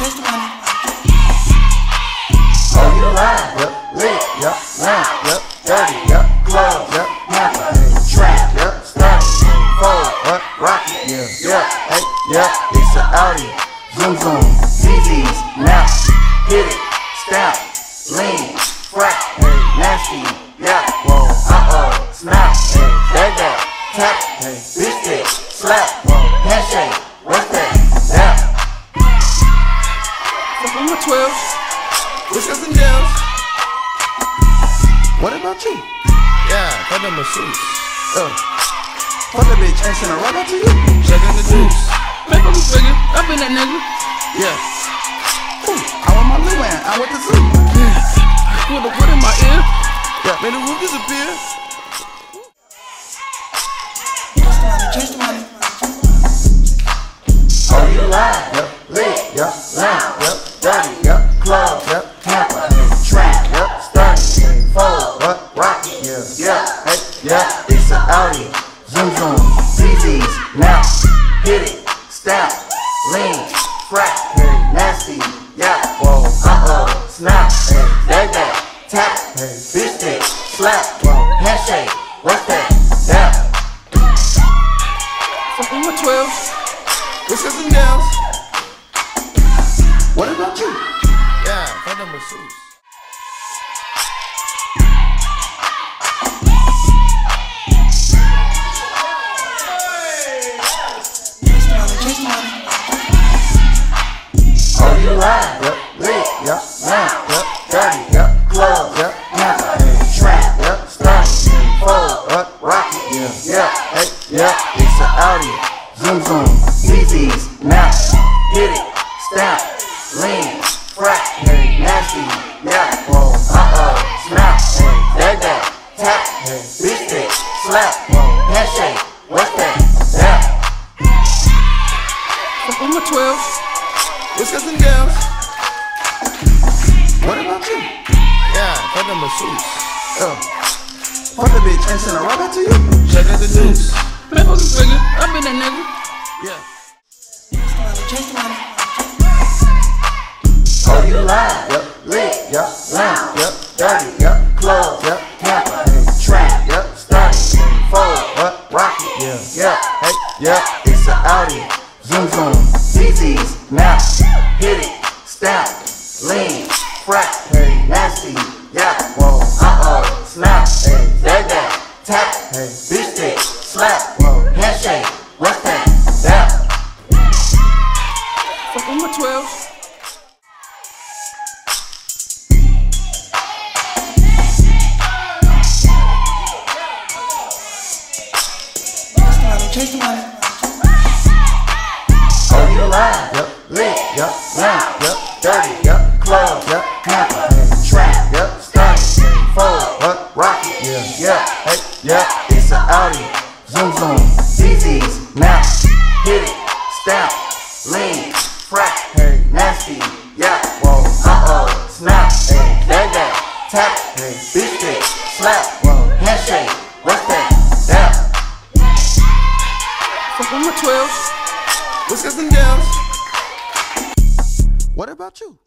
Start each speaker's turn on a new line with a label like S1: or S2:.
S1: Oh, you lying? Yep, lit, yep, lamp, yep, dirty, yep, club, yep, hamper, trap, yep, stunning, fold, what, rocket, yeah, hey, yeah, it's an Audi, zoom zoom, ZZ's, now, hit it, stamp, lean, frack, hey, nasty, yeah, whoa, snap, hey, that, tap, hey, bitch stick, slap, whoa, handshake, what's that, yeah.
S2: From my 12, whiskers and downs.
S1: What about you?
S2: Yeah, cut them a suits.
S1: Fuck that bitch and send a right out to you.
S2: Check out the juice. Make up a figure, I been that nigga.
S1: Yeah. Ooh, I want my Luan, I went to zoo.
S2: Yeah. With a wood in my ear.
S1: Yeah.
S2: Made the roof disappear.
S1: Oh, you lying? Yep, lit, yep, lamp, yep, dirty, yep, club, yep, hamper, trap, yep, stunning, fold, what, rocket, yeah, hey, yeah, it's an Audi, zoom zoom, ZZ's, now, hit it, stamp, lean, frack, hey, nasty, yeah, whoa, snap, hey, that, tap, hey, bitch stick, slap, whoa, handshake, what's that, yeah.
S2: From my 12, whiskers and downs.
S1: What about you?
S2: Yeah, cut them a suits.
S1: Oh, you lying? Yep, lit, yep, lamp, yep, dirty, yep, club, yep, hamper, trap, yep, stunning, fold, what, rocket, yeah, hey, yeah, it's an Audi, zoom zoom, ZZ's, now, hit it, stamp, lean, frack, hey, nasty, yeah, whoa, snap, hey, that, tap, hey, bitch stick, slap, whoa, handshake, what's that, yeah.
S2: From my 12, whiskers and downs.
S1: What about you?
S2: Yeah, cut them a suits.
S1: Fuck the bitch and send a right back to you.
S2: Check out the juice. Make up a figure, I been that nigga. Yeah.
S1: Oh, you lying? Yep, lit, yep, lamp, yep, dirty, yep, club, yep, hamper, trap, yep, stunning, fold, what, rocket, yeah, hey, yeah, it's an Audi, zoom zoom, ZZ's, now, hit it, stamp, lean, frack, hey, nasty, yeah, whoa, snap, hey, that, tap, hey, bitch stick, slap, whoa, handshake, what's that, yeah.
S2: From my 12.
S1: Oh, you lying? Yep, lit, yep, lamp, yep, dirty, yep, club, yep, hamper, trap, yep, stunning, fold, what, rocket, yeah, hey, yeah, it's an Audi, zoom zoom, ZZ's, now, hit it, stamp, lean, frack, hey, nasty, yeah, whoa, snap, hey, that, tap, hey, bitch stick, slap, whoa, handshake, what's that, yeah.
S2: From my 12, whiskers and downs.
S1: What about you?